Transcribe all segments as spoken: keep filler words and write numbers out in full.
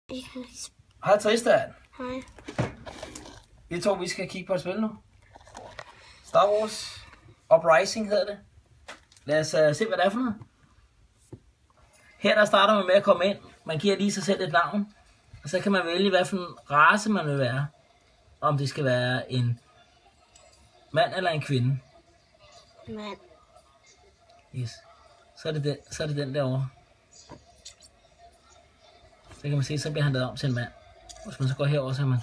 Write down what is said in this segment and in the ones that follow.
Hej Tristan. Hej. Vi to, vi skal kigge på et spil nu. Star Wars Uprising hedder det. Lad os uh, se, hvad det er for noget. Her der starter man med at komme ind. Man giver lige sig selv et navn. Og så kan man vælge, hvad for en race man vil være. Om det skal være en mand eller en kvinde. Mand. Yes. Så er det den, så er det den derovre. Så kan man se, så bliver han lavet om til en mand. Hvis man så går herover, så er man.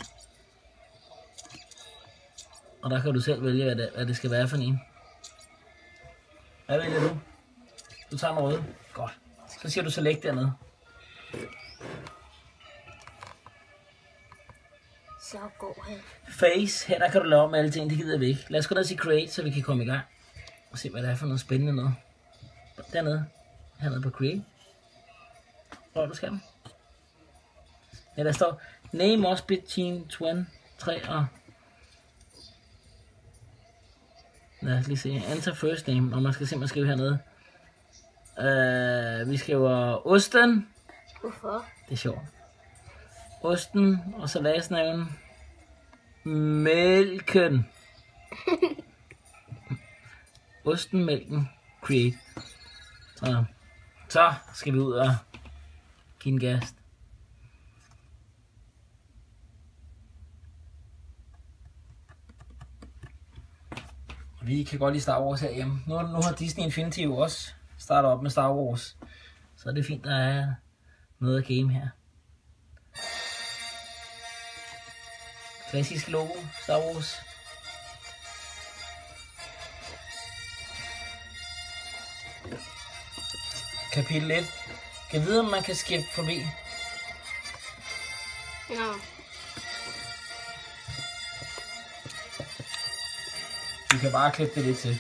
Og der kan du selv vælge, hvad det, hvad det skal være for en. Hvad vælger du? Du tager en røde. Godt. Så siger du select dernede. Så går han. Face. Her der kan du lave om alle ting. Det gider vi ikke. Lad os gå ned og sige create, så vi kan komme i gang. Og se, hvad det er for noget spændende noget. Dernede. Hernede på create. Hvor du skærmen? Ja, der står name must be between tre og... Lad os lige se. Enter first name. Og man skal simpelthen skrive hernede. Uh, vi skriver Osten. Hvorfor? Det er sjovt. Osten. Og så lastnavn. Mælken. Osten, mælken. Create. Så. Så skal vi ud og give en gas. Vi kan godt lide Star Wars herhjemme. Nu, nu har Disney Infinity jo også startet op med Star Wars. Så er det fint, der er noget at game her. Klassisk logo, Star Wars. Kapitel et. Kan vide, om man kan skippe forbi. Ja. Vi kan bare klippe det lidt til.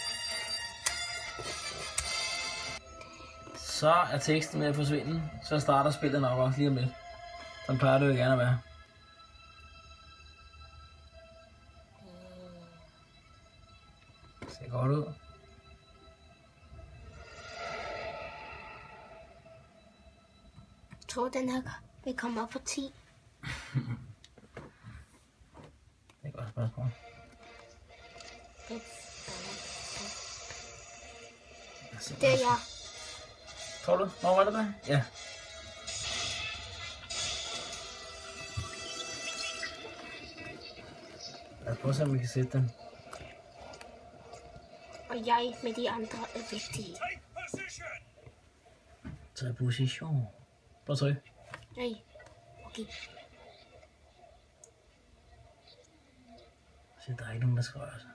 Så er teksten med at forsvinde. Så starter spillet nok også lige om lidt. Sådan plejer det jo gerne at være. Det ser godt ud. Jeg tror, den her vil komme op på ti. Det er et godt spørgsmål. Det er jeg. Tror du? Hvor var det der? Ja. Lad os prøve at se, om vi kan sætte den. Og jeg med de andre er vigtige. Tag position. Prøv at trykke. Nej. Okay. Så der er ikke nogen, der skal røre sig.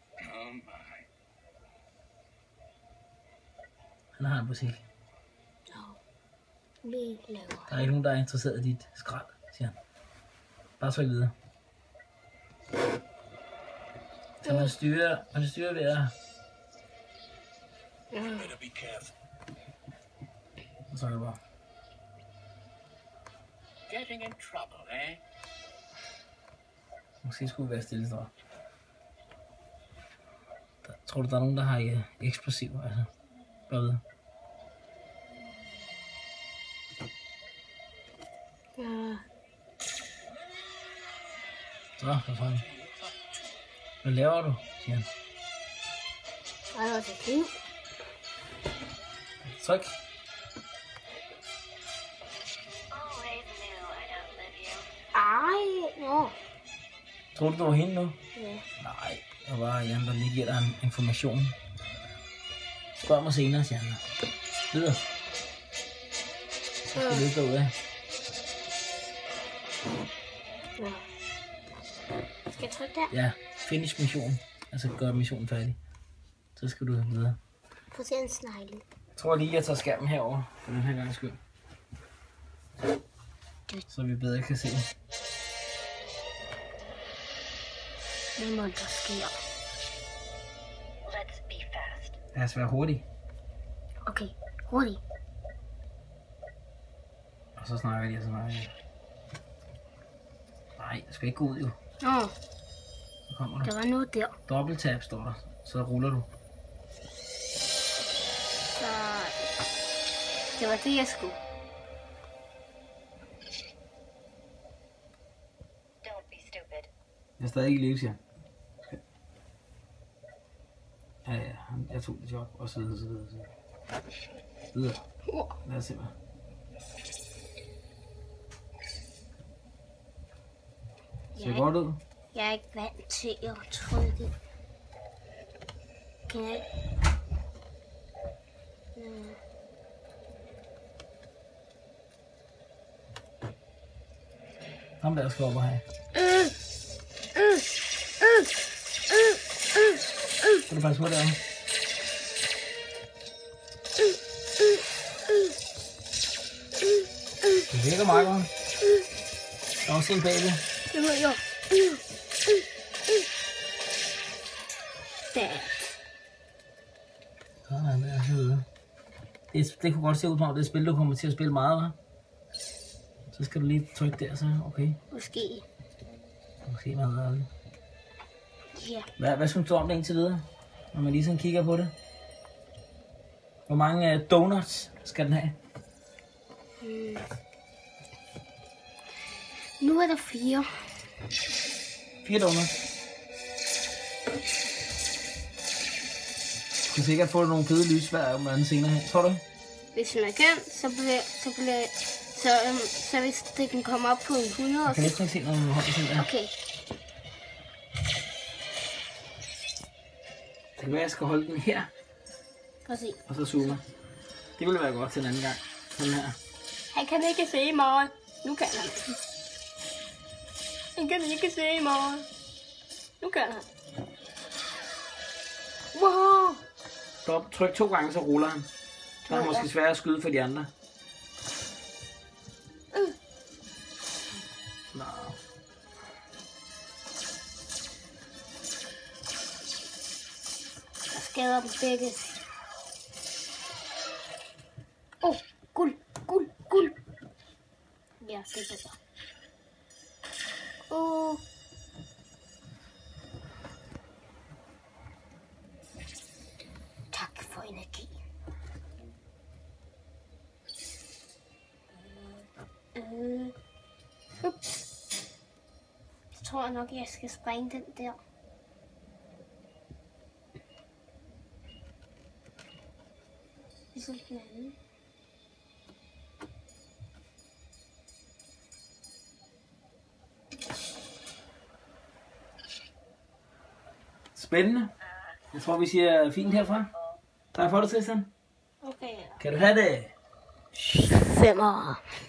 Han har en butik. Ja. Vi laver. Der er ikke nogen, der er interesseret i dit skrald, siger han. Bare tryk videre. Så man styrer, man styrer ved at... Ja. Så er det bare. Getting in trouble, eh? Måske skulle vi være stille, så. Der, tror du, der er nogen, der har øh, eksplosiv, altså? Bare ved. Ja. Så, for fanden. Hvad laver du, siger han. Jeg har det kniv. Tryk. Ej, nå. Tror du, du var hende nu? Ja. Nej, det var Jan, der lige giver dig en information. Spørg mig senere, siger han. Videre. Så skal vi løbe derudad. Ja. Skal jeg trykke der? Ja, finish mission. Altså gør missionen færdig. Så skal du videre. Få se en snegle. Jeg tror lige, jeg tager skærmen herover for den her gang skyld. Så vi bedre kan se. Hvad må der sker? Let's be fast. Lad os være hurtig. Okay, hurtigt. Og så snakker de, og så snakker de. Nej, det skal ikke gå ud jo. Nå, Så kommer du. der var noget der. Dobbelttab står der. Så ruller du. Så det var det, jeg skulle. Jeg er stadig ikke i live, siger han. Ja, ja, han- jeg tog det job, og så videre, så videre, så videre. Videre. Lad os se, hvad. Ser godt ud. Jeg er ikke vant til at trykke. Kan jeg ikke? Mm. Ham der skal op og have. Øh, øh, øh, øh, øh, øh. Skal du passe på der? Det virker meget godt. Der er også en bagved. Det var jo. Øh, øh, øh. Der. Sådan der, så videre. Det, det kunne godt se ud som om det er et spil, du kommer til at spille meget, hva'? Så skal du lige trykke der, så okay. Måske. Måske meget ærligt. Ja. Hvad, hvad synes du om det indtil videre, når man lige sådan kigger på det? Hvor mange uh, donuts skal den have? Mm. Nu er der fire. Fire donuts. Du kan sikkert få nogle fede lysvær om den senere hen, tror du? Hvis man kan, så bliver, så bliver, så, øhm, så hvis det kan komme op på en hundrede. Jeg kan næsten ikke se, når du holder sådan der. Okay. Det kan være, jeg skal holde den her, Præcis. og så zoome. Det ville være godt til en anden gang. Sådan her. Han kan ikke se mig. Nu kan han. Han kan ikke se mig. Nu kan han. Wow. Stop. Tryk to gange, så ruller han. Så er det måske svært at skyde for de andre. Øh. Nå. Jeg skader dem begge. Åh, oh, guld, guld, guld. Ja, det er så. Åh. Oh. Tak for energi. Øh. Ups. Så tror jeg nok, jeg skal sprænge den der. Ligesom den anden. Spændende. Jeg tror, vi siger fint herfra. Tak for det, Tristan. Okay. Kan du have det? Femmer.